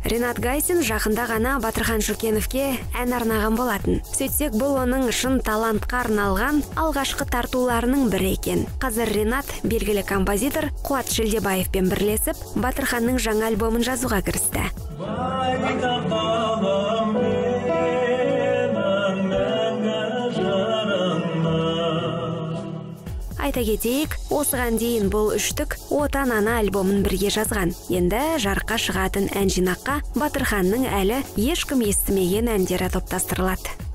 Ринат Гайсин жақында ғана Батырхан Шүкеновке ән арнаған болатын. Сөйтсек, бұл оның шын талантқа арналған алғашқы тартуларының бірі екен. Қазір Ринат белгілі композитор Қуат Шілдебаевпен бірлесіп, Батырханның жаңа альбомын жазуға кірісті. Айта кетейік, осыған дейін бұл үштік Отан ана альбомын бірге жазған. Енді жарыққа шығатын ән жинаққа Батырханның әлі ешкім естімеген әндері топтастырылады.